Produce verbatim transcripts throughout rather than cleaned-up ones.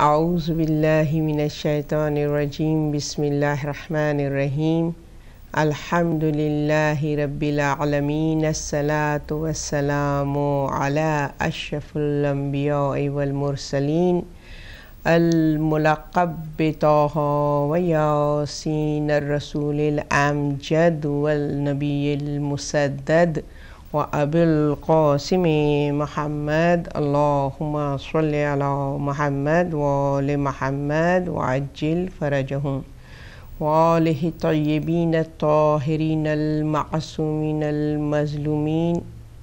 اعوذ باللہ من الشیطان الرجیم بسم اللہ الرحمن الرحیم الحمد للہ رب العالمین الصلاۃ والسلام علی اشرف الانبیاء والمرسلین الملقب بطہ ویاسین الرسول الامجد والنبی المسدد وابی القاسم محمد اللہم صلی علی محمد وآل محمد وعجل فرجہم وآلہ الطیبین الطاہرین المعصومین المظلومین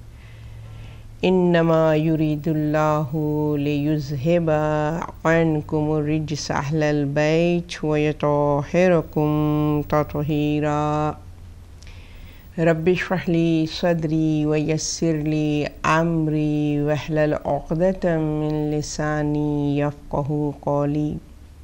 انما یرید اللہ لیذہب عنکم الرجس اہل البیت ویطہرکم تطہیرا رب اشرح لی صدری ویسر لی امری واحلل عقدۃ من لسانی یفقہوا قولی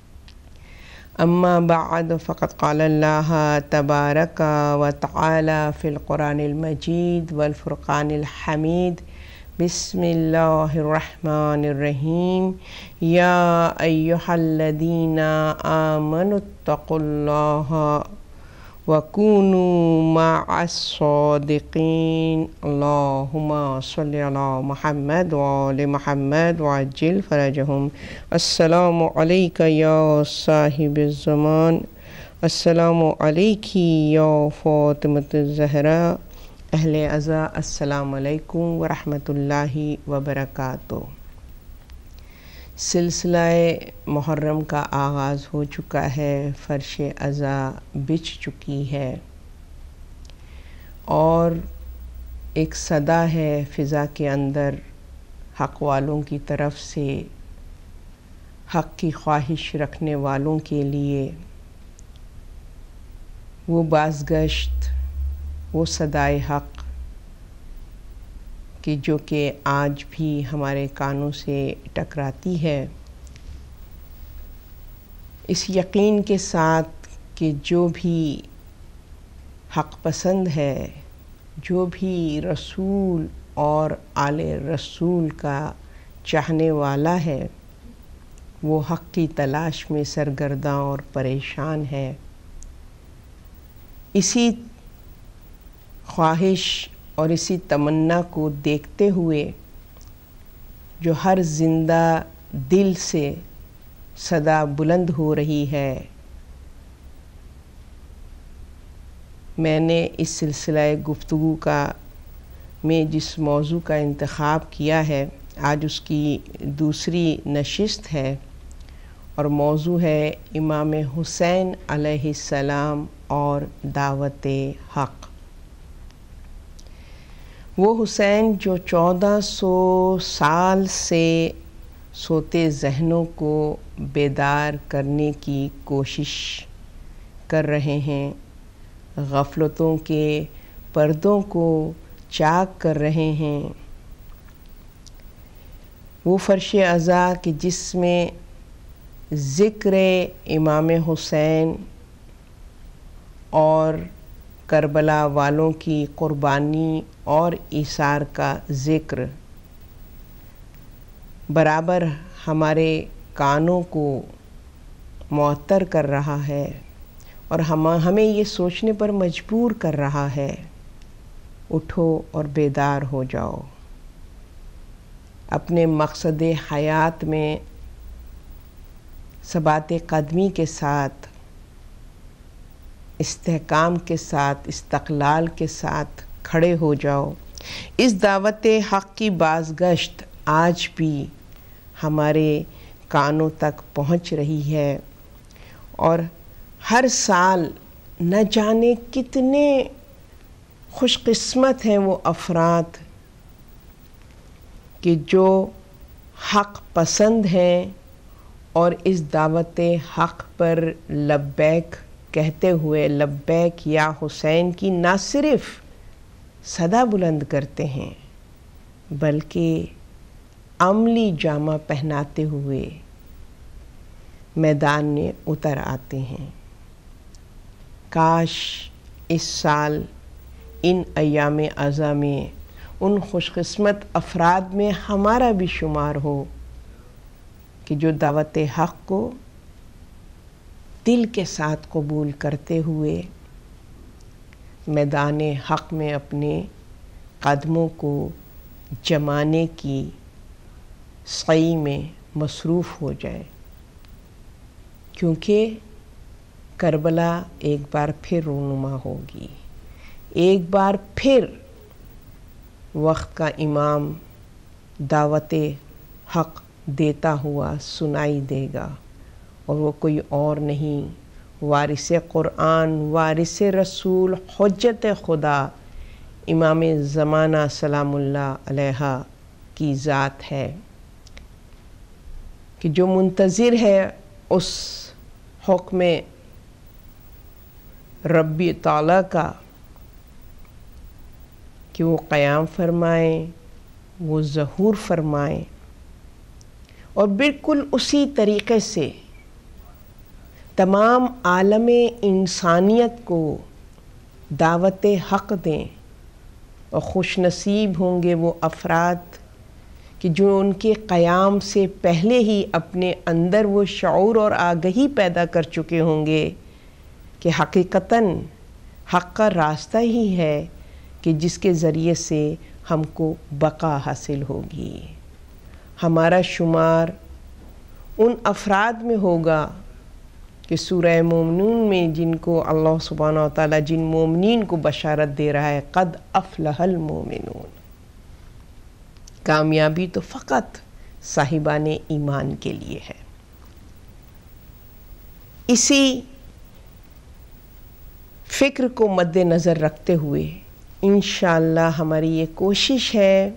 اما بعد فقد قال اللہ تبارک و تعالی فی القرآن المجید والفرقان الحمید بسم اللہ الرحمن الرحیم یا ایہا الذین آمنوا اتقوا اللہ وَكُونُوا مَعَ الصَّادِقِينَ اللہم صلی علی محمد وآل محمد وعجل فرجہم السلام علیکہ یا صاحب الزمان السلام علیکی یا فاطمۃ الزہراء اہل عزا السلام علیکم ورحمۃ اللہ وبرکاتہ۔ سلسلہ محرم کا آغاز ہو چکا ہے، فرش عزا بچھ چکی ہے اور ایک صدا ہے فضا کے اندر حق والوں کی طرف سے، حق کی خواہش رکھنے والوں کے لیے، وہ بازگشت، وہ صدائے حق کہ جو کہ آج بھی ہمارے کانوں سے ٹکراتی ہے، اس یقین کے ساتھ کہ جو بھی حق پسند ہے، جو بھی رسول اور آل رسول کا چاہنے والا ہے، وہ حق کی تلاش میں سرگرداں اور پریشان ہے۔ اسی خواہش اور اسی تمنا کو دیکھتے ہوئے جو ہر زندہ دل سے صدا بلند ہو رہی ہے، میں نے اس سلسلہ گفتگو کا میں جس موضوع کا انتخاب کیا ہے، آج اس کی دوسری نشست ہے اور موضوع ہے امام حسین علیہ السلام اور دعوت حق۔ وہ حسین جو چودہ سو سال سے سوتے ذہنوں کو بیدار کرنے کی کوشش کر رہے ہیں، غفلتوں کے پردوں کو چاک کر رہے ہیں، وہ فرش عزا کہ جس میں ذکر امام حسین اور کربلا والوں کی قربانی اور ایثار کا ذکر برابر ہمارے کانوں کو معطر کر رہا ہے اور ہم ہمیں یہ سوچنے پر مجبور کر رہا ہے، اٹھو اور بیدار ہو جاؤ، اپنے مقصد حیات میں ثبات قدمی کے ساتھ، استحکام کے ساتھ، استقلال کے ساتھ کھڑے ہو جاؤ۔ اس دعوت حق کی بازگشت آج بھی ہمارے کانوں تک پہنچ رہی ہے اور ہر سال نہ جانے کتنے خوش قسمت ہیں وہ افراد کہ جو حق پسند ہیں اور اس دعوت حق پر لبیک کہتے ہوئے لبیک یا حسین کی نہ صرف صدا بلند کرتے ہیں بلکہ عملی جامہ پہناتے ہوئے میدان میں اتر آتے ہیں۔ کاش اس سال ان ایام عزا میں ان خوش قسمت افراد میں ہمارا بھی شمار ہو کہ جو دعوت حق کو دل کے ساتھ قبول کرتے ہوئے میدان حق میں اپنے قدموں کو جمانے کی سعی میں مصروف ہو جائے، کیونکہ کربلا ایک بار پھر رونما ہوگی، ایک بار پھر وقت کا امام دعوت حق دیتا ہوا سنائی دے گا، اور وہ کوئی اور نہیں، وارث قرآن، وارث رسول، حجت خدا، امام زمانہ سلام اللہ علیہ کی ذات ہے، کہ جو منتظر ہے اس حکم ربی تعالیٰ کا کہ وہ قیام فرمائیں، وہ ظہور فرمائیں، اور بالکل اسی طریقے سے تمام عالم انسانیت کو دعوت حق دیں، اور خوش نصیب ہوں گے وہ افراد کہ جو ان کے قیام سے پہلے ہی اپنے اندر وہ شعور اور آگہی پیدا کر چکے ہوں گے کہ حقیقتاً حق کا راستہ ہی ہے کہ جس کے ذریعے سے ہم کو بقا حاصل ہوگی۔ ہمارا شمار ان افراد میں ہوگا کہ سورہ مومنون میں جن کو اللہ سبحانہ و تعالیٰ جن مومنین کو بشارت دے رہا ہے، قد افلح المومنون، کامیابی تو فقط صاحبان ایمان کے لیے ہے۔ اسی فکر کو مد نظر رکھتے ہوئے انشاءاللہ ہماری یہ کوشش ہے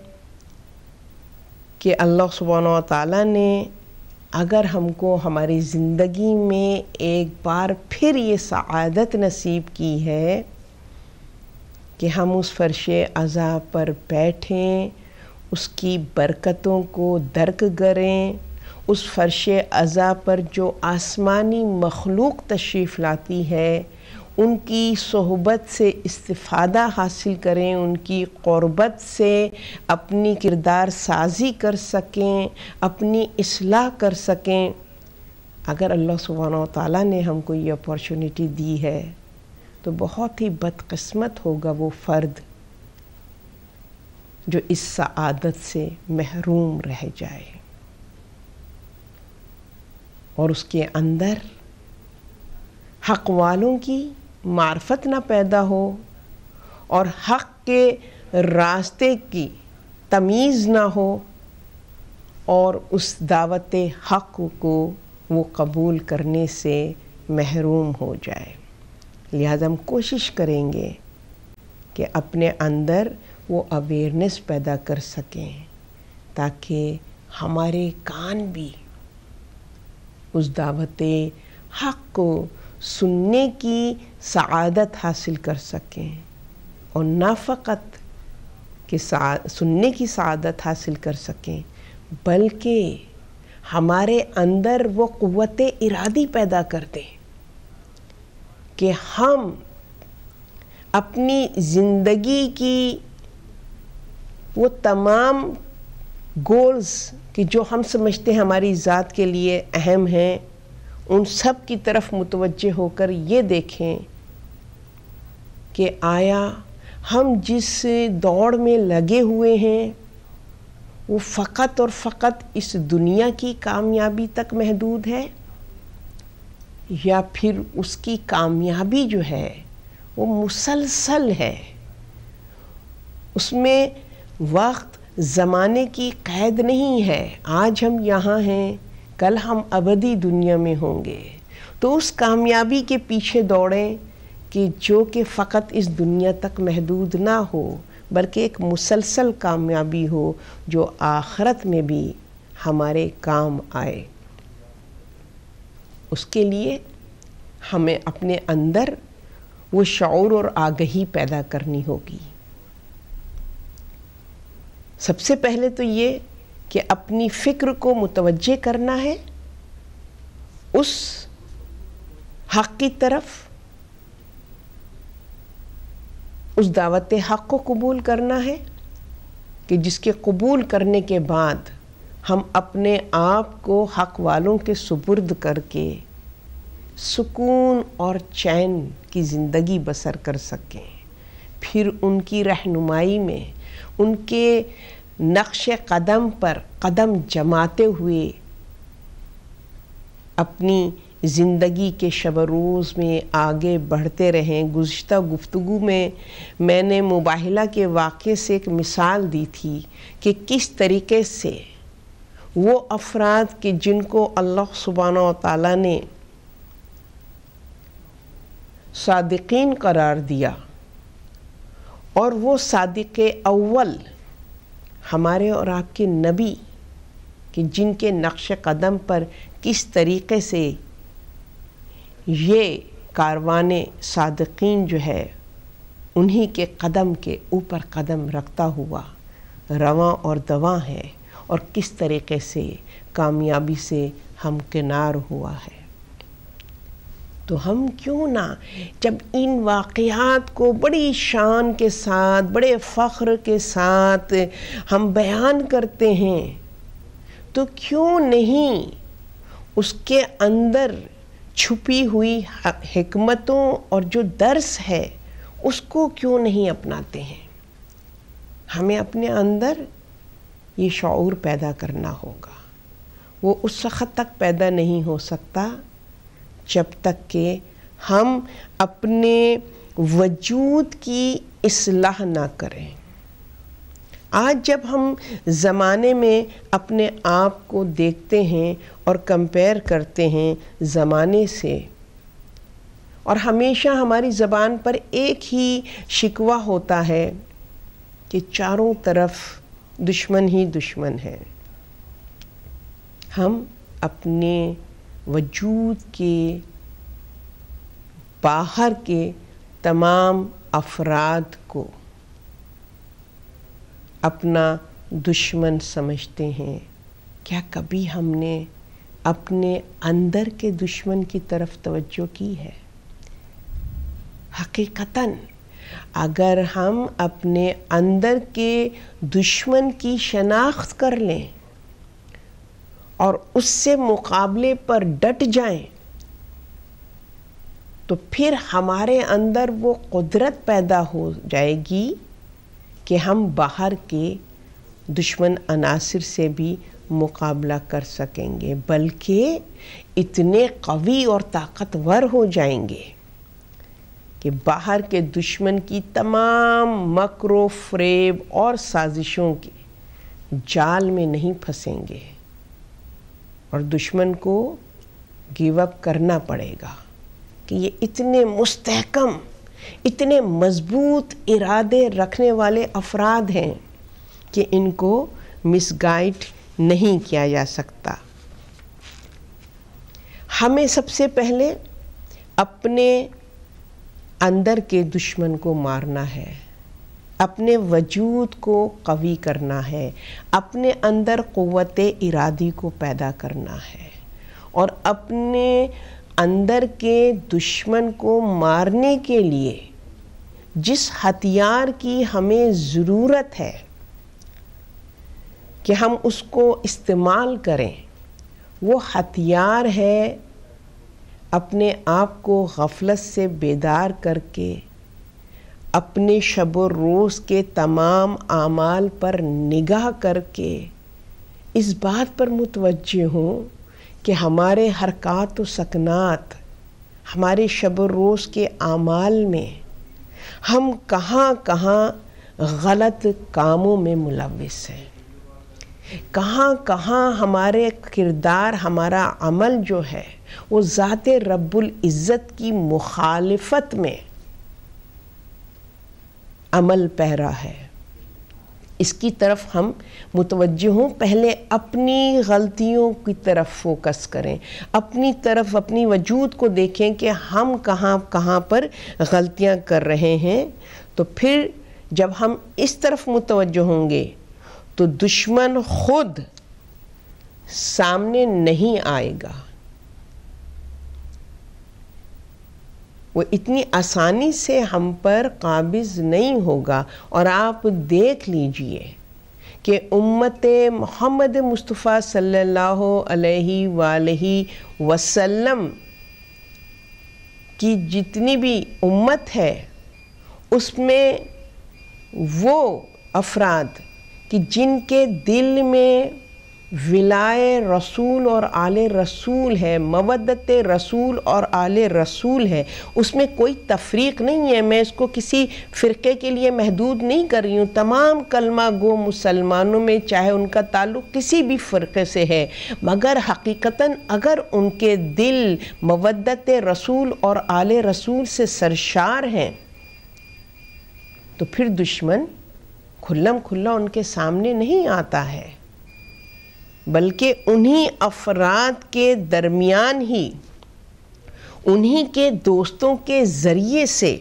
کہ اللہ سبحانہ و تعالیٰ نے اگر ہم کو ہماری زندگی میں ایک بار پھر یہ سعادت نصیب کی ہے کہ ہم اس فرش عذاب پر بیٹھیں، اس کی برکتوں کو درک کریں، اس فرش عذاب پر جو آسمانی مخلوق تشریف لاتی ہے ان کی صحبت سے استفادہ حاصل کریں، ان کی قربت سے اپنی کردار سازی کر سکیں، اپنی اصلاح کر سکیں۔ اگر اللہ سبحانہ و تعالیٰ نے ہم کو یہ اپورچونٹی دی ہے تو بہت ہی بدقسمت ہوگا وہ فرد جو اس سعادت سے محروم رہ جائے اور اس کے اندر حق والوں کی معرفت نہ پیدا ہو اور حق کے راستے کی تمیز نہ ہو، اور اس دعوت حق کو وہ قبول کرنے سے محروم ہو جائے۔ لہذا ہم کوشش کریں گے کہ اپنے اندر وہ اویئرنیس پیدا کر سکیں تاکہ ہمارے کان بھی اس دعوت حق کو سننے کی سعادت حاصل کر سکیں، اور نہ فقط کہ سننے کی سعادت حاصل کر سکیں بلکہ ہمارے اندر وہ قوت ارادی پیدا کر دیں کہ ہم اپنی زندگی کی وہ تمام گولز کہ جو ہم سمجھتے ہیں ہماری ذات کے لیے اہم ہیں، ان سب کی طرف متوجہ ہو کر یہ دیکھیں کہ آیا ہم جس دوڑ میں لگے ہوئے ہیں وہ فقط اور فقط اس دنیا کی کامیابی تک محدود ہے، یا پھر اس کی کامیابی جو ہے وہ مسلسل ہے، اس میں وقت زمانے کی قید نہیں ہے۔ آج ہم یہاں ہیں، کل ہم ابدی دنیا میں ہوں گے، تو اس کامیابی کے پیچھے دوڑیں کہ جو کہ فقط اس دنیا تک محدود نہ ہو بلکہ ایک مسلسل کامیابی ہو جو آخرت میں بھی ہمارے کام آئے۔ اس کے لیے ہمیں اپنے اندر وہ شعور اور آگہی پیدا کرنی ہوگی۔ سب سے پہلے تو یہ کہ اپنی فکر کو متوجہ کرنا ہے اس حق کی طرف، اس دعوت حق کو قبول کرنا ہے کہ جس کے قبول کرنے کے بعد ہم اپنے آپ کو حق والوں کے سپرد کر کے سکون اور چین کی زندگی بسر کر سکیں، پھر ان کی رہنمائی میں، ان کے نقش قدم پر قدم جماتے ہوئے اپنی زندگی کے شب روز میں آگے بڑھتے رہیں۔ گزشتہ گفتگو میں میں نے مباہلہ کے واقعے سے ایک مثال دی تھی کہ کس طریقے سے وہ افراد کہ جن کو اللہ سبحانہ و تعالیٰ نے صادقین قرار دیا، اور وہ صادق اول ہمارے اور آپ کے نبی کہ جن کے نقش قدم پر کس طریقے سے یہ کاروان صادقین جو ہے انہی کے قدم کے اوپر قدم رکھتا ہوا رواں اور دواں ہے، اور کس طریقے سے کامیابی سے ہمکنار ہوا ہے۔ تو ہم کیوں نہ جب ان واقعات کو بڑی شان کے ساتھ، بڑے فخر کے ساتھ ہم بیان کرتے ہیں، تو کیوں نہیں اس کے اندر چھپی ہوئی حکمتوں اور جو درس ہے اس کو کیوں نہیں اپناتے ہیں؟ ہمیں اپنے اندر یہ شعور پیدا کرنا ہوگا۔ وہ اس وقت تک پیدا نہیں ہو سکتا جب تک کہ ہم اپنے وجود کی اصلاح نہ کریں۔ آج جب ہم زمانے میں اپنے آپ کو دیکھتے ہیں اور کمپیئر کرتے ہیں زمانے سے، اور ہمیشہ ہماری زبان پر ایک ہی شکوہ ہوتا ہے کہ چاروں طرف دشمن ہی دشمن ہے، ہم اپنے وجود کے باہر کے تمام افراد کو اپنا دشمن سمجھتے ہیں۔ کیا کبھی ہم نے اپنے اندر کے دشمن کی طرف توجہ کی ہے؟ حقیقتاً اگر ہم اپنے اندر کے دشمن کی شناخت کر لیں اور اس سے مقابلے پر ڈٹ جائیں، تو پھر ہمارے اندر وہ قدرت پیدا ہو جائے گی کہ ہم باہر کے دشمن عناصر سے بھی مقابلہ کر سکیں گے، بلکہ اتنے قوی اور طاقتور ہو جائیں گے کہ باہر کے دشمن کی تمام مکر و فریب اور سازشوں کے جال میں نہیں پھنسیں گے، اور دشمن کو گیو اپ کرنا پڑے گا کہ یہ اتنے مستحکم، اتنے مضبوط ارادے رکھنے والے افراد ہیں کہ ان کو مس گائیڈ نہیں کیا جا سکتا۔ ہمیں سب سے پہلے اپنے اندر کے دشمن کو مارنا ہے، اپنے وجود کو قوی کرنا ہے، اپنے اندر قوت ارادی کو پیدا کرنا ہے، اور اپنے اندر کے دشمن کو مارنے کے لیے جس ہتھیار کی ہمیں ضرورت ہے کہ ہم اس کو استعمال کریں، وہ ہتھیار ہے اپنے آپ کو غفلت سے بیدار کر کے اپنے شب و روز کے تمام اعمال پر نگاہ کر کے اس بات پر متوجہ ہوں کہ ہمارے حرکات و سکنات، ہمارے شب و روز کے اعمال میں ہم کہاں کہاں غلط کاموں میں ملوث ہیں، کہاں کہاں ہمارے کردار، ہمارا عمل جو ہے وہ ذات رب العزت کی مخالفت میں عمل پیرا ہے۔ اس کی طرف ہم متوجہ ہوں، پہلے اپنی غلطیوں کی طرف فوکس کریں، اپنی طرف، اپنی وجود کو دیکھیں کہ ہم کہاں کہاں پر غلطیاں کر رہے ہیں۔ تو پھر جب ہم اس طرف متوجہ ہوں گے تو دشمن خود سامنے نہیں آئے گا، وہ اتنی آسانی سے ہم پر قابض نہیں ہوگا۔ اور آپ دیکھ لیجئے کہ امت محمد مصطفیٰ صلی اللہ علیہ وآلہ وسلم کی جتنی بھی امت ہے اس میں وہ افراد کہ جن کے دل میں ولائے رسول اور آل رسول ہے، مودت رسول اور آل رسول ہے، اس میں کوئی تفریق نہیں ہے۔ میں اس کو کسی فرقے کے لیے محدود نہیں کر رہی ہوں، تمام کلمہ گو مسلمانوں میں چاہے ان کا تعلق کسی بھی فرقے سے ہے، مگر حقیقتاً اگر ان کے دل مودت رسول اور آل رسول سے سرشار ہیں تو پھر دشمن کھلم کھلا ان کے سامنے نہیں آتا ہے، بلکہ انہی افراد کے درمیان ہی، انہی کے دوستوں کے ذریعے سے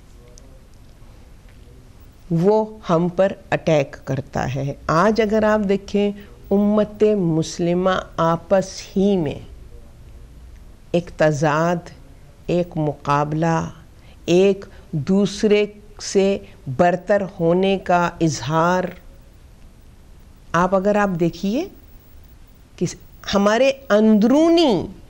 وہ ہم پر اٹیک کرتا ہے۔ آج اگر آپ دیکھیں امت مسلمہ آپس ہی میں ایک تضاد، ایک مقابلہ، ایک دوسرے سے برتر ہونے کا اظہار، آپ اگر آپ دیکھیے کہ ہمارے اندرونی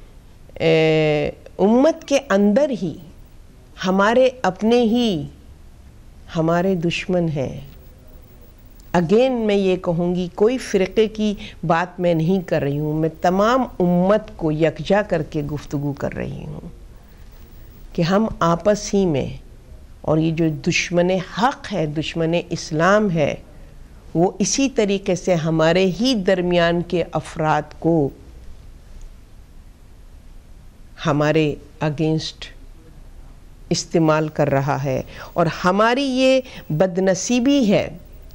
امت کے اندر ہی ہمارے اپنے ہی ہمارے دشمن ہیں۔ اگین میں یہ کہوں گی، کوئی فرقے کی بات میں نہیں کر رہی ہوں، میں تمام امت کو یکجا کر کے گفتگو کر رہی ہوں کہ ہم آپس ہی میں، اور یہ جو دشمن حق ہے، دشمن اسلام ہے، وہ اسی طریقے سے ہمارے ہی درمیان کے افراد کو ہمارے اگینسٹ استعمال کر رہا ہے، اور ہماری یہ بدنصیبی ہے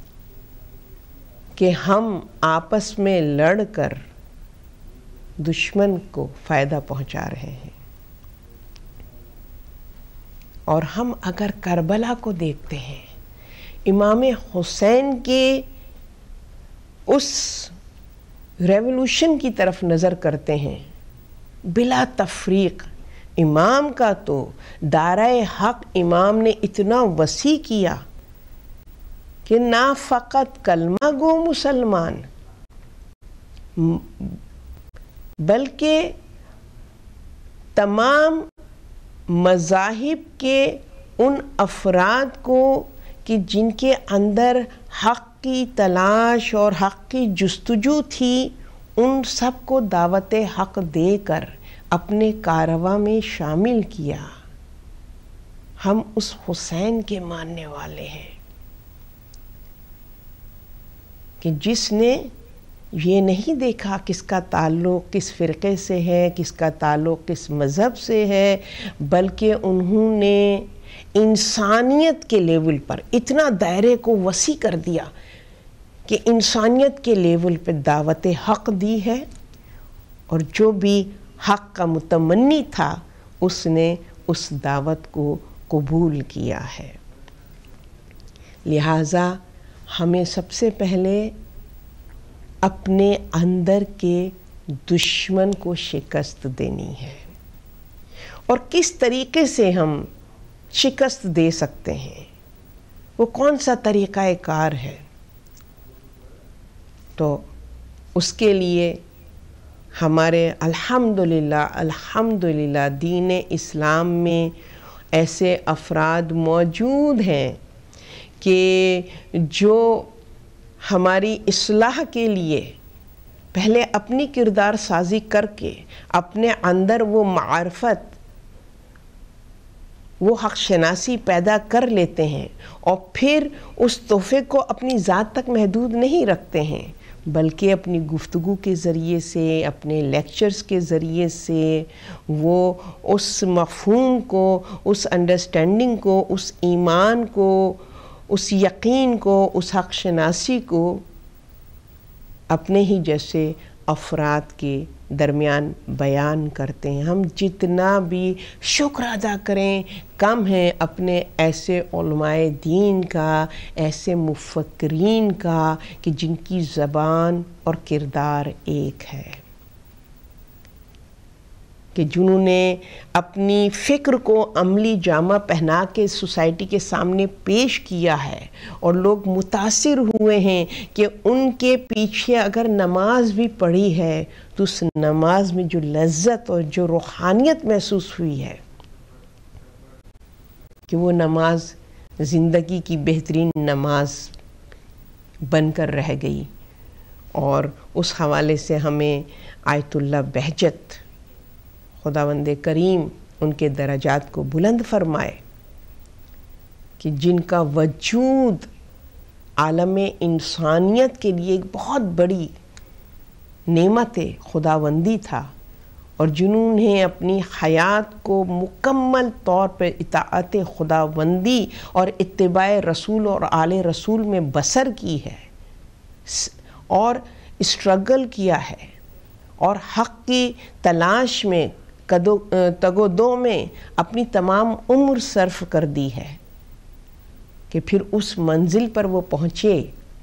کہ ہم آپس میں لڑ کر دشمن کو فائدہ پہنچا رہے ہیں۔ اور ہم اگر کربلا کو دیکھتے ہیں، امام حسین کے اس ریولوشن کی طرف نظر کرتے ہیں، بلا تفریق امام کا تو دائرۂ حق امام نے اتنا وسیع کیا کہ نہ فقط کلمہ گو مسلمان بلکہ تمام مذاہب کے ان افراد کو کہ جن کے اندر حق کی تلاش اور حق کی جستجو تھی، ان سب کو دعوت حق دے کر اپنے کارواں میں شامل کیا۔ ہم اس حسین کے ماننے والے ہیں کہ جس نے یہ نہیں دیکھا کس کا تعلق کس فرقے سے ہے، کس کا تعلق کس مذہب سے ہے، بلکہ انہوں نے انسانیت کے لیول پر اتنا دائرے کو وسیع کر دیا کہ انسانیت کے لیول پہ دعوت حق دی ہے، اور جو بھی حق کا متمنی تھا اس نے اس دعوت کو قبول کیا ہے۔ لہٰذا ہمیں سب سے پہلے اپنے اندر کے دشمن کو شکست دینی ہے، اور کس طریقے سے ہم شکست دے سکتے ہیں، وہ کون سا طریقہ کار ہے؟ تو اس کے لیے ہمارے الحمدللہ الحمدللہ دین اسلام میں ایسے افراد موجود ہیں کہ جو ہماری اصلاح کے لیے پہلے اپنی کردار سازی کر کے اپنے اندر وہ معرفت، وہ حق شناسی پیدا کر لیتے ہیں، اور پھر اس تحفے کو اپنی ذات تک محدود نہیں رکھتے ہیں، بلکہ اپنی گفتگو کے ذریعے سے، اپنے لیکچرز کے ذریعے سے وہ اس مفہوم کو، اس انڈرسٹینڈنگ کو، اس ایمان کو، اس یقین کو، اس حق شناسی کو اپنے ہی جیسے افراد کے درمیان بیان کرتے ہیں۔ ہم جتنا بھی شکر ادا کریں کم ہے اپنے ایسے علماء دین کا، ایسے مفکرین کا کہ جن کی زبان اور کردار ایک ہے، کہ جنہوں نے اپنی فکر کو عملی جامہ پہنا کے سوسائٹی کے سامنے پیش کیا ہے، اور لوگ متاثر ہوئے ہیں کہ ان کے پیچھے اگر نماز بھی پڑھی ہے تو اس نماز میں جو لذت اور جو روحانیت محسوس ہوئی ہے کہ وہ نماز زندگی کی بہترین نماز بن کر رہ گئی۔ اور اس حوالے سے ہمیں آیت اللہ بہجت، خداوند کریم ان کے درجات کو بلند فرمائے کہ جن کا وجود عالم انسانیت کے لیے ایک بہت بڑی نعمت خداوندی تھا، اور جنہوں نے اپنی حیات کو مکمل طور پر اطاعت خداوندی اور اتباع رسول اور آل رسول میں بسر کی ہے اور اسٹرگل کیا ہے، اور حق کی تلاش میں تگ و دو میں اپنی تمام عمر صرف کر دی ہے، کہ پھر اس منزل پر وہ پہنچے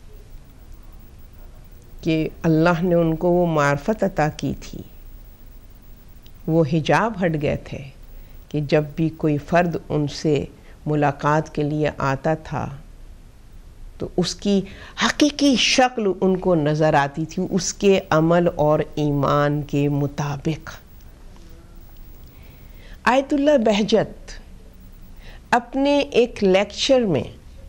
کہ اللہ نے ان کو وہ معرفت عطا کی تھی، وہ حجاب ہٹ گئے تھے کہ جب بھی کوئی فرد ان سے ملاقات کے لیے آتا تھا تو اس کی حقیقی شکل ان کو نظر آتی تھی اس کے عمل اور ایمان کے مطابق۔ آیت اللہ بہجت اپنے ایک لیکچر میں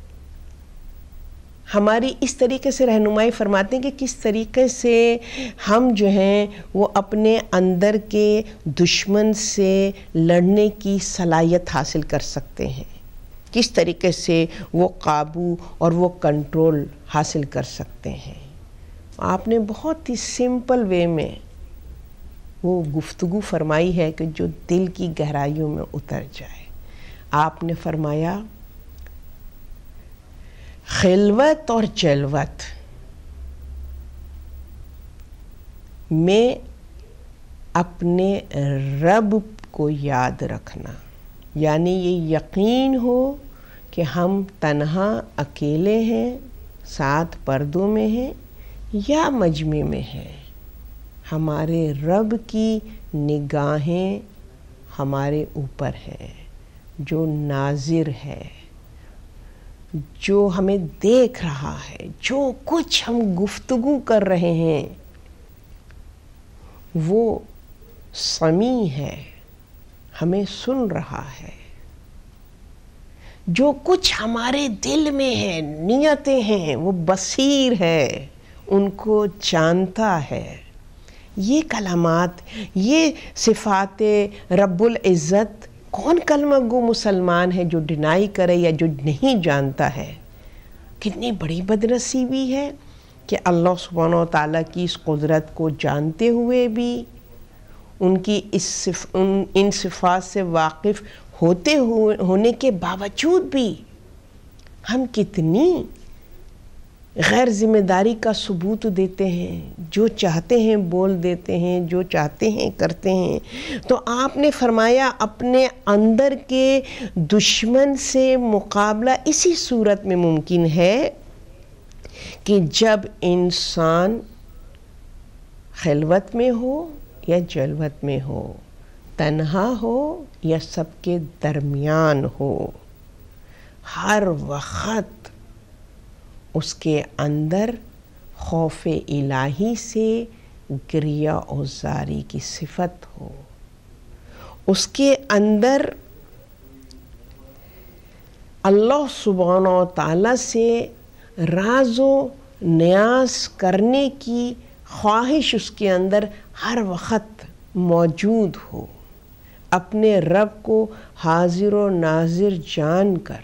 ہماری اس طریقے سے رہنمائی فرماتے ہیں کہ کس طریقے سے ہم جو ہیں وہ اپنے اندر کے دشمن سے لڑنے کی صلاحیت حاصل کر سکتے ہیں، کس طریقے سے وہ قابو اور وہ کنٹرول حاصل کر سکتے ہیں۔ آپ نے بہت ہی سمپل وے میں وہ گفتگو فرمائی ہے کہ جو دل کی گہرائیوں میں اتر جائے۔ آپ نے فرمایا خلوت اور جلوت میں اپنے رب کو یاد رکھنا، یعنی یہ یقین ہو کہ ہم تنہا اکیلے ہیں، سات پردوں میں ہیں یا مجمع میں ہیں، ہمارے رب کی نگاہیں ہمارے اوپر ہیں، جو ناظر ہے، جو ہمیں دیکھ رہا ہے، جو کچھ ہم گفتگو کر رہے ہیں وہ سمیع ہے، ہمیں سن رہا ہے، جو کچھ ہمارے دل میں ہے، نیتیں ہیں، وہ بصیر ہے، ان کو جانتا ہے۔ یہ کلمات، یہ صفات رب العزت کون کلمہ گو مسلمان ہے جو ڈینائی کرے یا جو نہیں جانتا ہے؟ کتنی بڑی بدنصیبی ہے کہ اللہ سبحانہ و تعالیٰ کی اس قدرت کو جانتے ہوئے بھی، ان کی اس صف ان ان صفات سے واقف ہوتے ہوئے ہونے کے باوجود بھی ہم کتنی غیر ذمہ داری کا ثبوت دیتے ہیں، جو چاہتے ہیں بول دیتے ہیں، جو چاہتے ہیں کرتے ہیں۔ تو آپ نے فرمایا اپنے اندر کے دشمن سے مقابلہ اسی صورت میں ممکن ہے کہ جب انسان خلوت میں ہو یا جلوت میں ہو، تنہا ہو یا سب کے درمیان ہو، ہر وقت اس کے اندر خوف الہی سے گریہ و زاری کی صفت ہو، اس کے اندر اللہ سبحانہ و تعالیٰ سے راز و نیاز کرنے کی خواہش اس کے اندر ہر وقت موجود ہو، اپنے رب کو حاضر و ناظر جان کر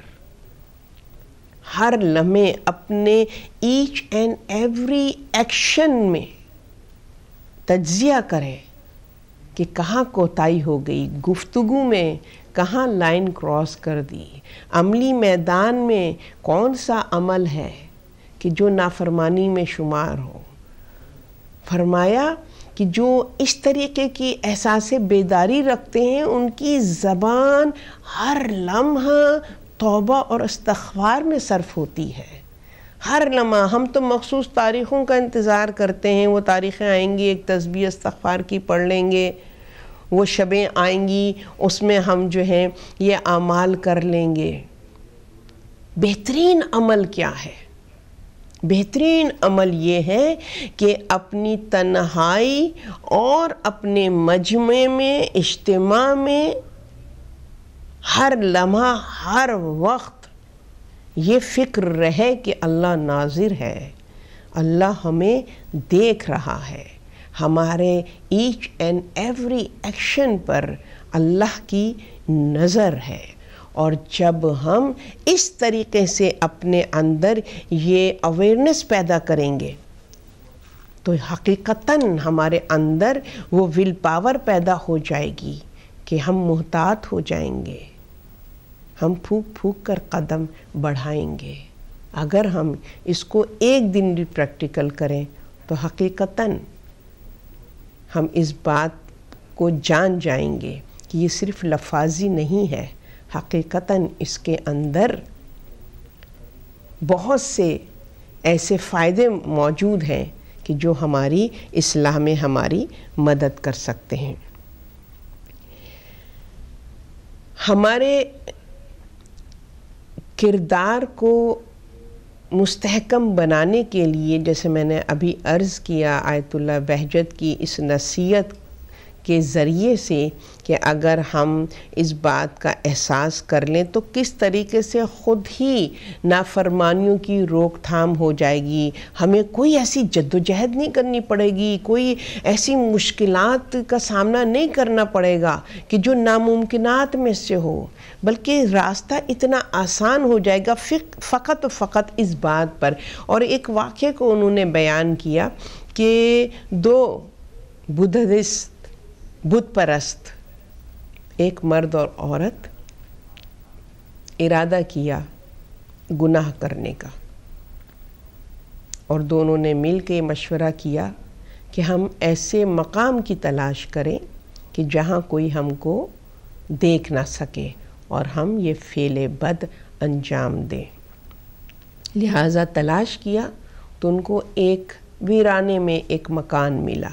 ہر لمحے اپنے ایچ اینڈ ایوری ایکشن میں تجزیہ کرے کہ کہاں کوتاہی ہو گئی، گفتگو میں کہاں لائن کراس کر دی، عملی میدان میں کون سا عمل ہے کہ جو نافرمانی میں شمار ہو۔ فرمایا کہ جو اس طریقے کی احساس بیداری رکھتے ہیں ان کی زبان ہر لمحہ توبہ اور استغفار میں صرف ہوتی ہے، ہر لمحہ۔ ہم تو مخصوص تاریخوں کا انتظار کرتے ہیں، وہ تاریخیں آئیں گی، ایک تسبیح استغفار کی پڑھ لیں گے، وہ شبیں آئیں گی، اس میں ہم جو ہیں یہ اعمال کر لیں گے۔ بہترین عمل کیا ہے؟ بہترین عمل یہ ہے کہ اپنی تنہائی اور اپنے مجمع میں، اجتماع میں ہر لمحہ، ہر وقت یہ فکر رہے کہ اللہ ناظر ہے، اللہ ہمیں دیکھ رہا ہے، ہمارے ایچ اینڈ ایوری ایکشن پر اللہ کی نظر ہے۔ اور جب ہم اس طریقے سے اپنے اندر یہ اویئرنیس پیدا کریں گے تو حقیقتاً ہمارے اندر وہ ول پاور پیدا ہو جائے گی کہ ہم محتاط ہو جائیں گے، ہم پھونک پھونک کر قدم بڑھائیں گے۔ اگر ہم اس کو ایک دن بھی پریکٹیکل کریں تو حقیقتاً ہم اس بات کو جان جائیں گے کہ یہ صرف لفاظی نہیں ہے، حقیقتاً اس کے اندر بہت سے ایسے فائدے موجود ہیں کہ جو ہماری اصلاح میں ہماری مدد کر سکتے ہیں۔ ہمارے کردار کو مستحکم بنانے کے لیے، جیسے میں نے ابھی عرض کیا آیت اللہ بہجت کی اس نصیحت کے ذریعے سے کہ اگر ہم اس بات کا احساس کر لیں تو کس طریقے سے خود ہی نافرمانیوں کی روک تھام ہو جائے گی، ہمیں کوئی ایسی جد و جہد نہیں کرنی پڑے گی، کوئی ایسی مشکلات کا سامنا نہیں کرنا پڑے گا کہ جو ناممکنات میں سے ہو، بلکہ راستہ اتنا آسان ہو جائے گا فقط و فقط اس بات پر۔ اور ایک واقعے کو انہوں نے بیان کیا کہ دو بدھسٹ بت پرست، ایک مرد اور عورت، ارادہ کیا گناہ کرنے کا، اور دونوں نے مل کے مشورہ کیا کہ ہم ایسے مقام کی تلاش کریں کہ جہاں کوئی ہم کو دیکھ نہ سکے اور ہم یہ فعل بد انجام دیں۔ لہٰذا تلاش کیا تو ان کو ایک ویرانے میں ایک مکان ملا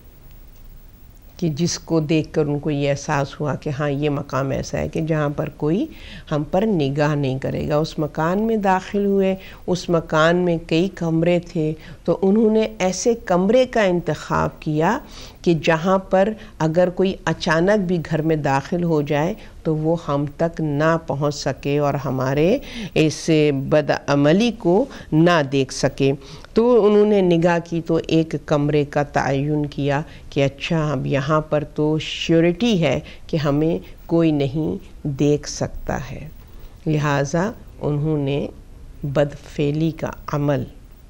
کہ جس کو دیکھ کر ان کو یہ احساس ہوا کہ ہاں یہ مقام ایسا ہے کہ جہاں پر کوئی ہم پر نگاہ نہیں کرے گا۔ اس مکان میں داخل ہوئے، اس مکان میں کئی کمرے تھے، تو انہوں نے ایسے کمرے کا انتخاب کیا کہ جہاں پر اگر کوئی اچانک بھی گھر میں داخل ہو جائے تو وہ ہم تک نہ پہنچ سکے اور ہمارے اس بدعملی کو نہ دیکھ سکے۔ تو انہوں نے نگاہ کی تو ایک کمرے کا تعین کیا کہ اچھا اب یہاں پر تو شیورٹی ہے کہ ہمیں کوئی نہیں دیکھ سکتا ہے، لہٰذا انہوں نے بدفعلی کا عمل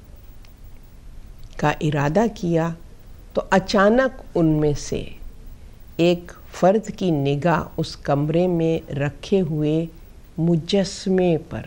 کا ارادہ کیا۔ تو اچانک ان میں سے ایک فرد کی نگاہ اس کمرے میں رکھے ہوئے مجسمے پر،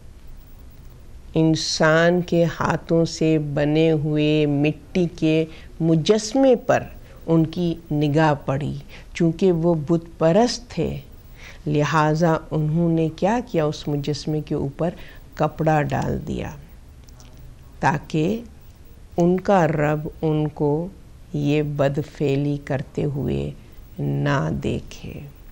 انسان کے ہاتھوں سے بنے ہوئے مٹی کے مجسمے پر ان کی نگاہ پڑی۔ چونکہ وہ بت پرست تھے لہٰذا انہوں نے کیا کیا، اس مجسمے کے اوپر کپڑا ڈال دیا تاکہ ان کا رب ان کو یہ بدفعلی کرتے ہوئے نہ دیکھے۔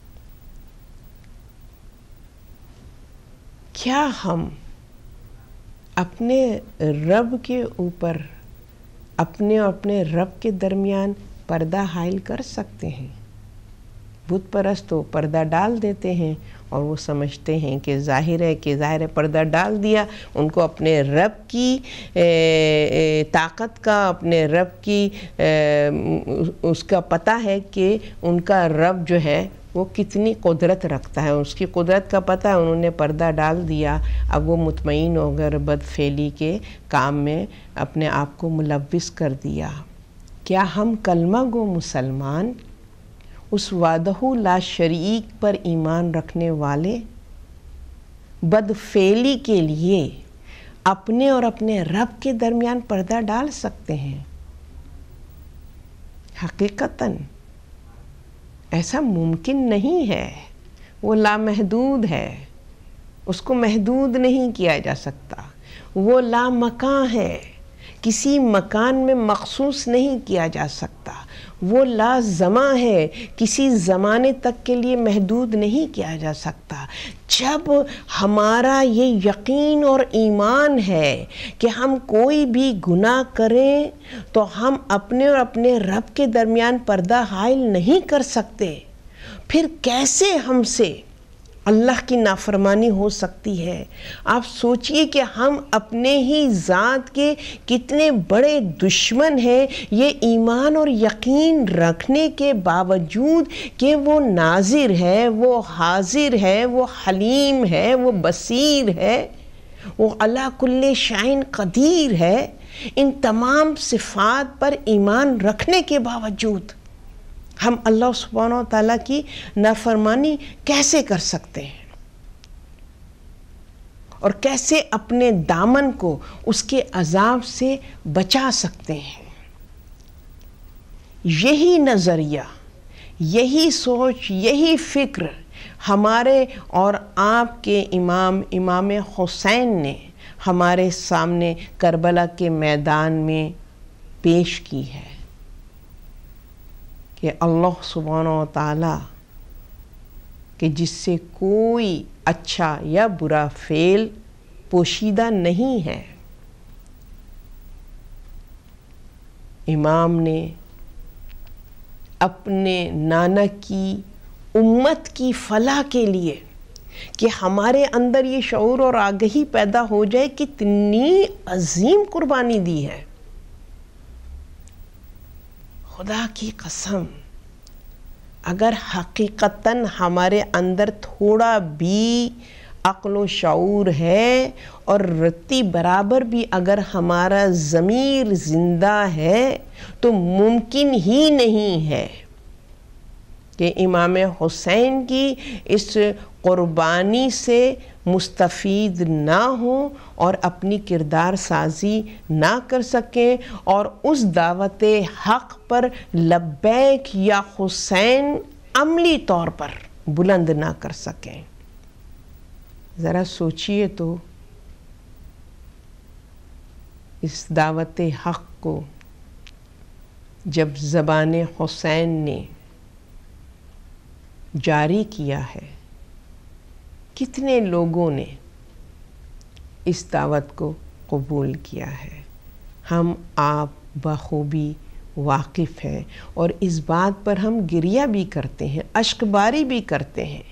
کیا ہم اپنے رب کے اوپر، اپنے اور اپنے رب کے درمیان پردہ حائل کر سکتے ہیں؟ بت پرست تو پردہ ڈال دیتے ہیں اور وہ سمجھتے ہیں کہ ظاہر ہے کہ ظاہر ہے پردہ ڈال دیا، ان کو اپنے رب کی طاقت کا، اپنے رب کی اس کا پتہ ہے کہ ان کا رب جو ہے وہ کتنی قدرت رکھتا ہے، اس کی قدرت کا پتہ ہے، انہوں نے پردہ ڈال دیا۔ اب وہ مطمئن ہو کر بدفعلی کے کام میں اپنے آپ کو ملوث کر دیا۔ کیا ہم کلمہ گو مسلمان، اس وحدہ لا شریک پر ایمان رکھنے والے، بدفعلی کے لیے اپنے اور اپنے رب کے درمیان پردہ ڈال سکتے ہیں؟ حقیقتاً ایسا ممکن نہیں ہے، وہ لامحدود ہے، اس کو محدود نہیں کیا جا سکتا، وہ لامکاں ہے، کسی مکان میں مخصوص نہیں کیا جا سکتا، وہ لازمہ ہے، کسی زمانے تک کے لیے محدود نہیں کیا جا سکتا۔ جب ہمارا یہ یقین اور ایمان ہے کہ ہم کوئی بھی گناہ کریں تو ہم اپنے اور اپنے رب کے درمیان پردہ حائل نہیں کر سکتے، پھر کیسے ہم سے اللہ کی نافرمانی ہو سکتی ہے؟ آپ سوچئے کہ ہم اپنے ہی ذات کے کتنے بڑے دشمن ہیں، یہ ایمان اور یقین رکھنے کے باوجود کہ وہ ناظر ہے، وہ حاضر ہے، وہ حلیم ہے، وہ بصیر ہے، وہ علی کل شیء قدیر ہے، ان تمام صفات پر ایمان رکھنے کے باوجود ہم اللہ سبحانہ و تعالیٰ کی نافرمانی کیسے کر سکتے ہیں، اور کیسے اپنے دامن کو اس کے عذاب سے بچا سکتے ہیں؟ یہی نظریہ، یہی سوچ، یہی فکر ہمارے اور آپ کے امام امام حسین نے ہمارے سامنے کربلا کے میدان میں پیش کی ہے کہ اللہ سبحانہ و تعالیٰ کہ جس سے کوئی اچھا یا برا فعل پوشیدہ نہیں ہے، امام نے اپنے نانا کی امت کی فلاح کے لیے کہ ہمارے اندر یہ شعور اور آگہی پیدا ہو جائے کتنی عظیم قربانی دی ہے۔ خدا کی قسم، اگر حقیقتاً ہمارے اندر تھوڑا بھی عقل و شعور ہے اور رتی برابر بھی اگر ہمارا ضمیر زندہ ہے تو ممکن ہی نہیں ہے کہ امام حسین کی اس قربانی سے مستفید نہ ہوں اور اپنی کردار سازی نہ کر سکیں اور اس دعوت حق پر لبیک یا حسین عملی طور پر بلند نہ کر سکیں۔ ذرا سوچئے تو، اس دعوت حق کو جب زبان حسین نے جاری کیا ہے، کتنے لوگوں نے اس دعوت کو قبول کیا ہے؟ ہم آپ بخوبی واقف ہیں، اور اس بات پر ہم گریہ بھی کرتے ہیں، اشک باری بھی کرتے ہیں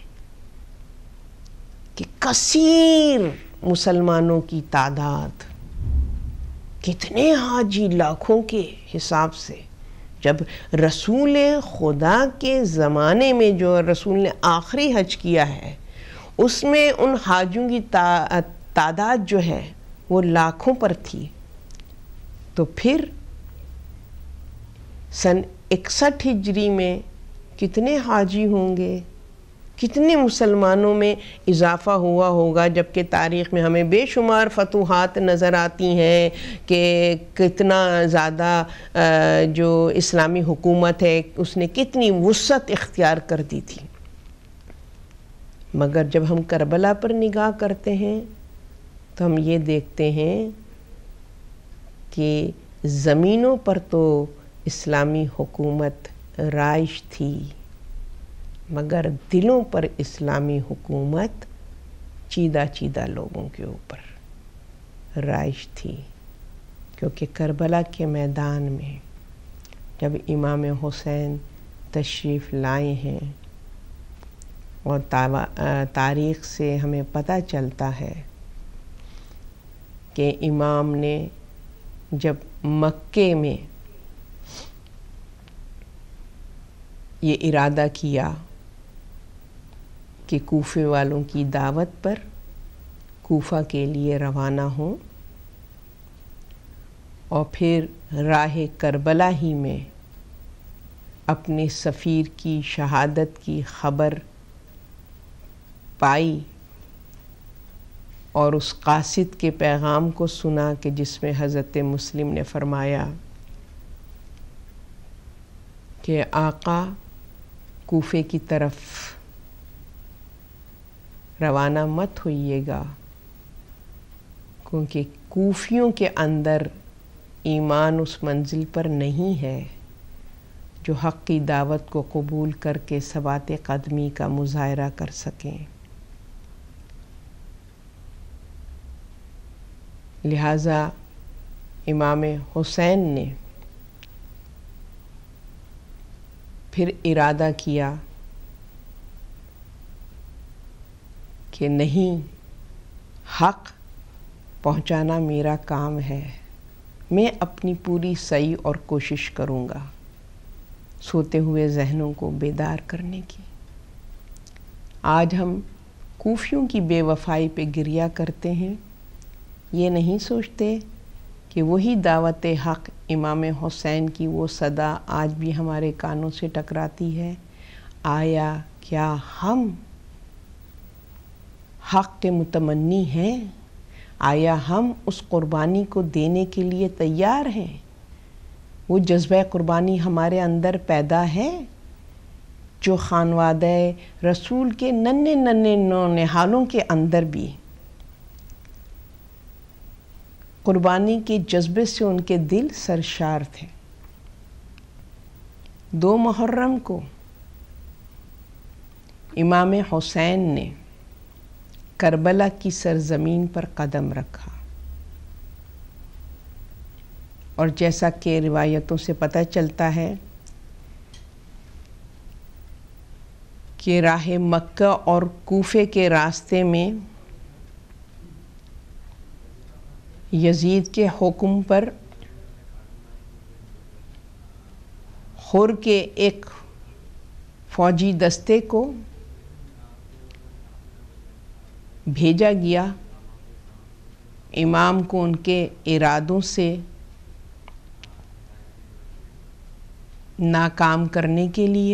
کہ کثیر مسلمانوں کی تعداد، کتنے حاجی لاکھوں کے حساب سے، جب رسول خدا کے زمانے میں جو رسول نے آخری حج کیا ہے اس میں ان حاجیوں کی تعداد جو ہے وہ لاکھوں پر تھی، تو پھر سن اکسٹھ ہجری میں کتنے حاجی ہوں گے، کتنے مسلمانوں میں اضافہ ہوا ہوگا، جبکہ تاریخ میں ہمیں بے شمار فتوحات نظر آتی ہیں کہ کتنا زیادہ جو اسلامی حکومت ہے اس نے کتنی وسعت اختیار کر دی تھی۔ مگر جب ہم کربلا پر نگاہ کرتے ہیں تو ہم یہ دیکھتے ہیں کہ زمینوں پر تو اسلامی حکومت رائج تھی، مگر دلوں پر اسلامی حکومت چیدہ چیدہ لوگوں کے اوپر رائج تھی، کیونکہ کربلا کے میدان میں جب امام حسین تشریف لائے ہیں، اور تاریخ سے ہمیں پتہ چلتا ہے کہ امام نے جب مکے میں یہ ارادہ کیا کہ کوفے والوں کی دعوت پر کوفہ کے لیے روانہ ہوں، اور پھر راہ کربلا ہی میں اپنے سفیر کی شہادت کی خبر پائی اور اس قاصد کے پیغام کو سنا کہ جس میں حضرت مسلم نے فرمایا کہ آقا کوفے کی طرف روانہ مت ہوئیے گا، کیونکہ کوفیوں کے اندر ایمان اس منزل پر نہیں ہے جو حق کی دعوت کو قبول کر کے ثبات قدمی کا مظاہرہ کر سکیں۔ لہٰذا امام حسین نے پھر ارادہ کیا کہ نہیں، حق پہنچانا میرا کام ہے، میں اپنی پوری سعی اور کوشش کروں گا سوتے ہوئے ذہنوں کو بیدار کرنے کی۔ آج ہم کوفیوں کی بے وفائی پہ گریہ کرتے ہیں، یہ نہیں سوچتے کہ وہی دعوت حق امام حسین کی وہ صدا آج بھی ہمارے کانوں سے ٹکراتی ہے۔ آیا کیا ہم حق کے متمنی ہیں؟ آیا ہم اس قربانی کو دینے کے لیے تیار ہیں؟ وہ جذبہ قربانی ہمارے اندر پیدا ہے جو خانوادہ رسول کے ننھے ننھے نونہالوں کے اندر بھی قربانی کے جذبے سے ان کے دل سرشار تھے۔ دو محرم کو امام حسین نے کربلا کی سرزمین پر قدم رکھا، اور جیسا کہ روایتوں سے پتہ چلتا ہے کہ راہ مکہ اور کوفے کے راستے میں یزید کے حکم پر خور کے ایک فوجی دستے کو بھیجا گیا امام کو ان کے ارادوں سے ناکام کرنے کے لیے،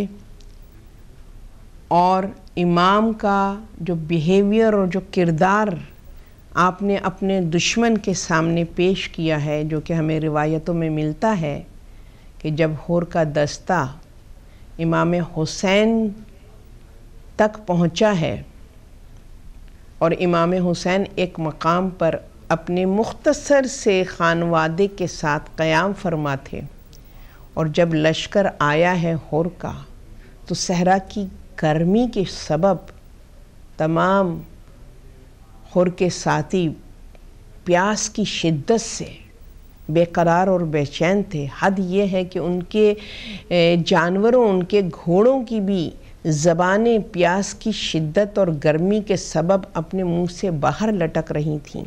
اور امام کا جو بیہیویئر اور جو کردار آپ نے اپنے دشمن کے سامنے پیش کیا ہے، جو کہ ہمیں روایتوں میں ملتا ہے کہ جب ہور کا دستہ امام حسین تک پہنچا ہے اور امام حسین ایک مقام پر اپنے مختصر سے خانوادے کے ساتھ قیام فرما تھے، اور جب لشکر آیا ہے ہور کا تو صحرا کی گرمی کے سبب تمام ہور کے ساتھی پیاس کی شدت سے بے قرار اور بے چین تھے۔ حد یہ ہے کہ ان کے جانوروں، ان کے گھوڑوں کی بھی زبانیں پیاس کی شدت اور گرمی کے سبب اپنے منہ سے باہر لٹک رہی تھیں۔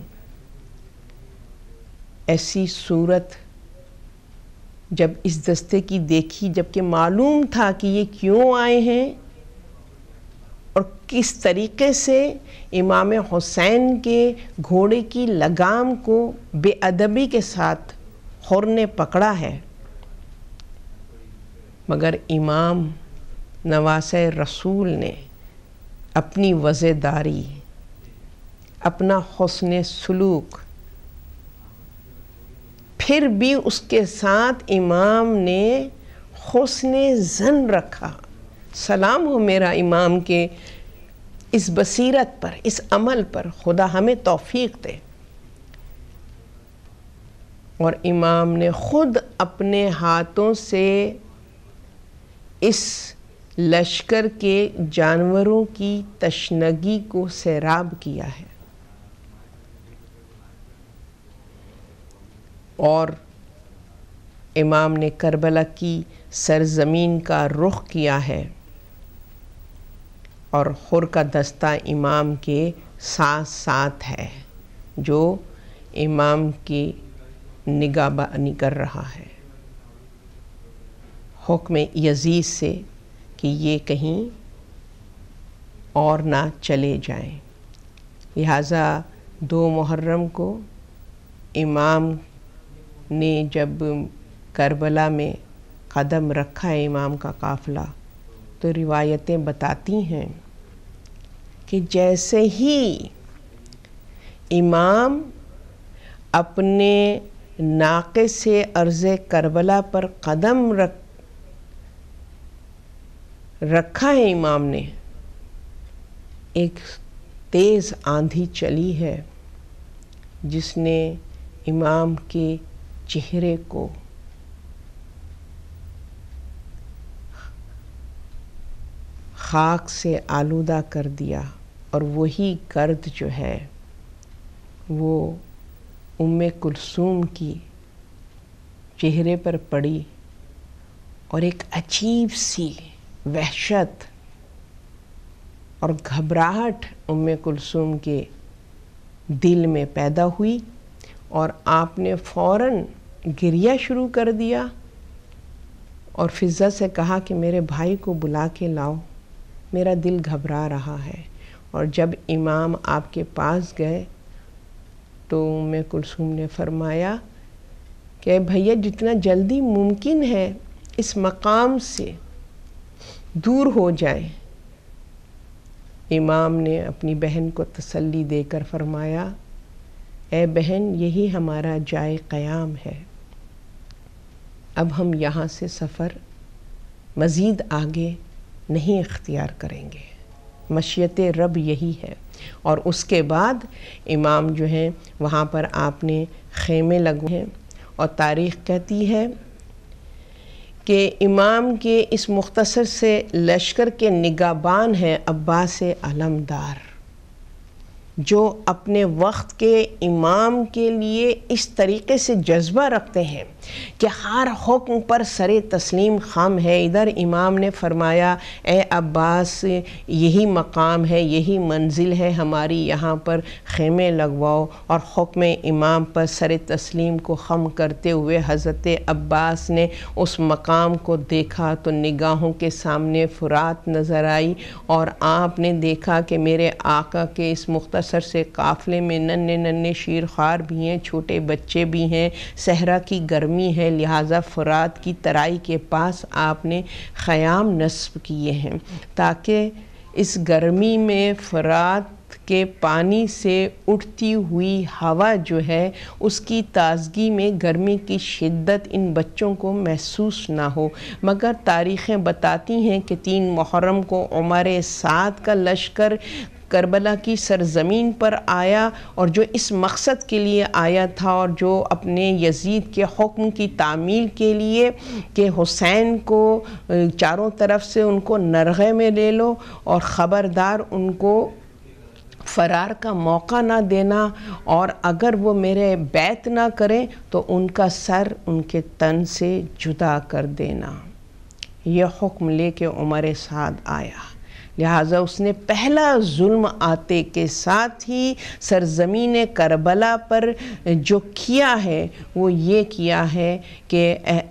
ایسی صورت جب اس دستے کی دیکھی، جبکہ معلوم تھا کہ یہ کیوں آئے ہیں اور کس طریقے سے امام حسین کے گھوڑے کی لگام کو بے ادبی کے ساتھ خور نے پکڑا ہے، مگر امام نواسہ رسول نے اپنی وزیداری، اپنا حسن سلوک، پھر بھی اس کے ساتھ امام نے حسن ظن رکھا۔ سلام ہو میرا امام کے اس بصیرت پر، اس عمل پر، خدا ہمیں توفیق دے۔ اور امام نے خود اپنے ہاتھوں سے اس لشکر کے جانوروں کی تشنگی کو سیراب کیا ہے، اور امام نے کربلا کی سرزمین کا رخ کیا ہے، اور خور کا دستہ امام کے ساتھ ساتھ ہے جو امام کی نگہبانی کر رہا ہے، حکم یزید سے کہ یہ کہیں اور نہ چلے جائیں۔ لہٰذا دو محرم کو امام نے جب کربلا میں قدم رکھا ہے، امام کا قافلہ، تو روایتیں بتاتی ہیں کہ جیسے ہی امام اپنے ناقے سے ارض کربلا پر قدم رکھ رکھا ہے امام نے، ایک تیز آندھی چلی ہے جس نے امام کے چہرے کو خاک سے آلودہ کر دیا، اور وہی گرد جو ہے وہ ام کلثوم کی چہرے پر پڑی، اور ایک عجیب سی وحشت اور گھبراہٹ ام کلثوم کے دل میں پیدا ہوئی، اور آپ نے فوراً گریہ شروع کر دیا اور فضہ سے کہا کہ میرے بھائی کو بلا کے لاؤ، میرا دل گھبرا رہا ہے۔ اور جب امام آپ کے پاس گئے تو ام کلثوم نے فرمایا کہ بھیا جتنا جلدی ممکن ہے اس مقام سے دور ہو جائیں۔ امام نے اپنی بہن کو تسلی دے کر فرمایا، اے بہن یہی ہمارا جائے قیام ہے، اب ہم یہاں سے سفر مزید آگے نہیں اختیار کریں گے، مشیت رب یہی ہے۔ اور اس کے بعد امام جو ہیں وہاں پر آپ نے خیمے لگے ہیں، اور تاریخ کہتی ہے کہ امام کے اس مختصر سے لشکر کے نگہبان ہیں عباس علمدار، جو اپنے وقت کے امام کے لیے اس طریقے سے جذبہ رکھتے ہیں کہ ہر حکم پر سر تسلیم خم ہے۔ ادھر امام نے فرمایا اے عباس یہی مقام ہے، یہی منزل ہے ہماری، یہاں پر خیمے لگواؤ، اور حکم امام پر سر تسلیم کو خم کرتے ہوئے حضرت عباس نے اس مقام کو دیکھا تو نگاہوں کے سامنے فرات نظر آئی، اور آپ نے دیکھا کہ میرے آقا کے اس مختصر سے قافلے میں ننھے ننھے شیرخوار بھی ہیں، چھوٹے بچے بھی ہیں، صحرا کی گرمی ہے، لہٰذا فرات کی ترائی کے پاس آپ نے خیام نصب کیے ہیں تاکہ اس گرمی میں فرات کے پانی سے اٹھتی ہوئی ہوا جو ہے اس کی تازگی میں گرمی کی شدت ان بچوں کو محسوس نہ ہو۔ مگر تاریخیں بتاتی ہیں کہ تین محرم کو عمر سعد کا لشکر کربلا کی سرزمین پر آیا، اور جو اس مقصد کے لیے آیا تھا اور جو اپنے یزید کے حکم کی تعمیل کے لیے کہ حسین کو چاروں طرف سے ان کو نرغے میں لے لو اور خبردار ان کو فرار کا موقع نہ دینا، اور اگر وہ میرے بیعت نہ کریں تو ان کا سر ان کے تن سے جدا کر دینا، یہ حکم لے کے عمر سعد آیا۔ لہٰذا اس نے پہلا ظلم آتے کے ساتھ ہی سرزمین کربلا پر جو کیا ہے وہ یہ کیا ہے کہ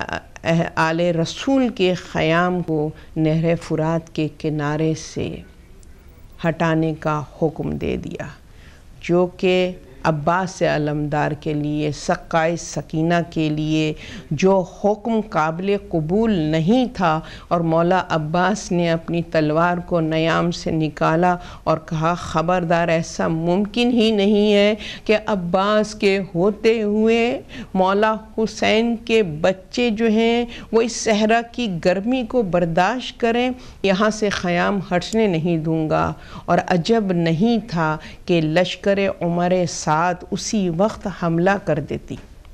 آل رسول کے خیام کو نہر فرات کے کنارے سے ہٹانے کا حکم دے دیا، جو کہ عباس علمدار کے لیے، سقائے سکینہ کے لیے جو حکم قابل قبول نہیں تھا، اور مولا عباس نے اپنی تلوار کو نیام سے نکالا اور کہا خبردار ایسا ممکن ہی نہیں ہے کہ عباس کے ہوتے ہوئے مولا حسین کے بچے جو ہیں وہ اس صحرا کی گرمی کو برداشت کریں، یہاں سے خیام ہٹنے نہیں دوں گا۔ اور عجب نہیں تھا کہ لشکر عمر سعد اسی وقت حملہ کر دیتی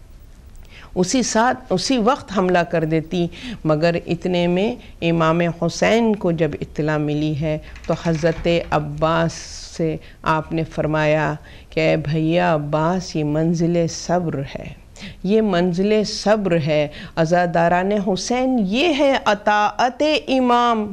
اسی ساتھ اسی وقت حملہ کر دیتی مگر اتنے میں امام حسین کو جب اطلاع ملی ہے تو حضرت عباس سے آپ نے فرمایا کہ اے بھیا عباس، یہ منزل صبر ہے، یہ منزل صبر ہے، عزاداران حسین یہ ہے اطاعت امام،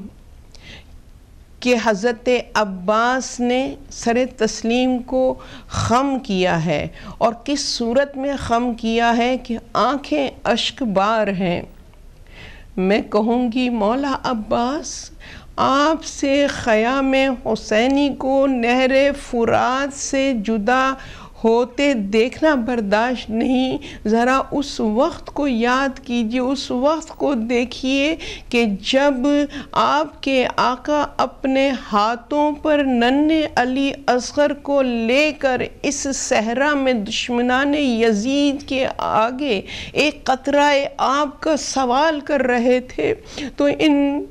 کہ حضرت عباس نے سر تسلیم کو خم کیا ہے، اور کس صورت میں خم کیا ہے کہ آنکھیں اشک بار ہیں۔ میں کہوں گی مولا عباس، آپ سے خیام حسینی کو نہر فرات سے جدا ہوتے دیکھنا برداشت نہیں۔ ذرا اس وقت کو یاد کیجئے، اس وقت کو دیکھیے کہ جب آپ کے آقا اپنے ہاتھوں پر ننھے علی اصغر کو لے کر اس صحرا میں دشمنان یزید کے آگے ایک قطرہ آب کا سوال کر رہے تھے، تو ان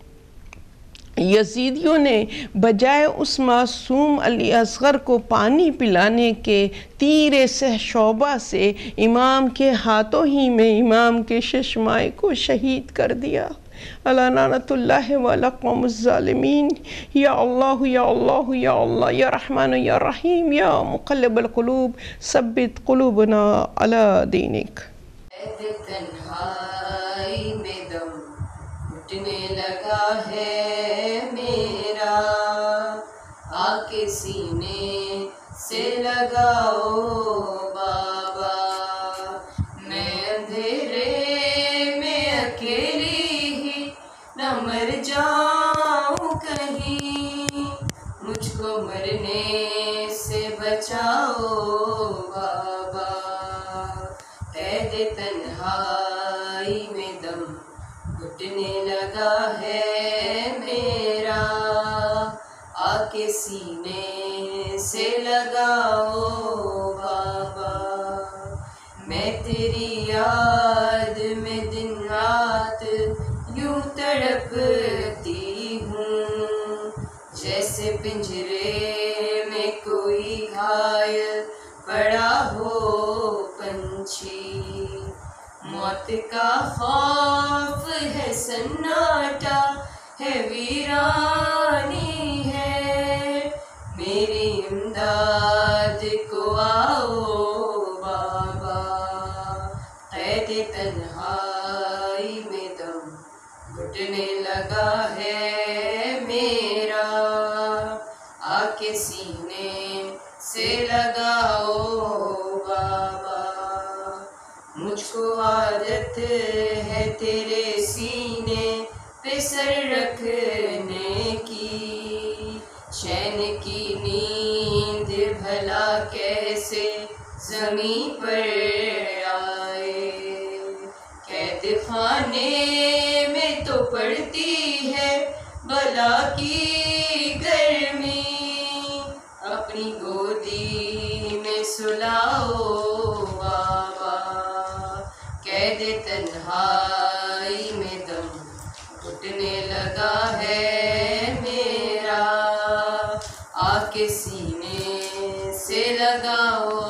یزیدیوں نے بجائے اس معصوم علی اصغر کو پانی پلانے کے تیر سے شعبہ سے امام کے ہاتھوں ہی میں امام کے ششمائے کو شہید کر دیا۔ अला लानतुल्लाह वाला कौम ज़ालिमीन। या अल्लाह या अल्लाह या अल्लाह या रहमान या रहीम या मुक़ल्लिबल क़ुलूब सब्बित क़ुलूबना अला दीनिक। तन्हाई में दम घुटने लगा है मेरा, आके सीने से लगाओ बाबा। मैं अंधेरे में अकेली ही न मर जाऊं कहीं, मुझको मरने से बचाओ बाबा। कैद तन्हाई में दम घुटने लगा है मेरा, आके सीने से लगाओ बाबा। मैं तेरी याद में दिन रात यूं तड़पती हूँ, जैसे पिंजरे में कोई घायल पड़ा हो पंछी। मौत का खौफ है, सन्नाटा है, वीरानी है, मेरी इमदाद को आओ बाबा। कैद तन्हाई में दम घुटने लगा है मेरा, आके सीने से लगाओ बाबा। मुझको आदत है तेरे सीने पे सर रखने की, चैन की नींद भला कैसे ज़मीं पर आए। कैद खाने में तो पड़ती है बला की गर्मी, अपनी गोदी में सुलाओ बाबा। कैद तन्हाई में दम घुटने लगा है मेरा, आके सीने से लगाओ